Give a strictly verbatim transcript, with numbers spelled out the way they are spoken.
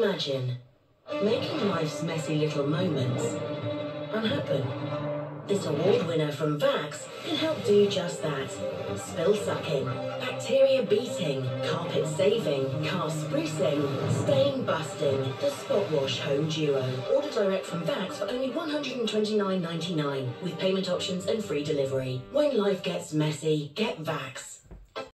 Imagine making life's messy little moments unhappen. This award winner from Vax can help do just that. Spill sucking, bacteria beating, carpet saving, car sprucing, stain busting. The Spotwash Home Duo. Order direct from Vax for only one hundred twenty-nine ninety-nine with payment options and free delivery. When life gets messy, get Vax.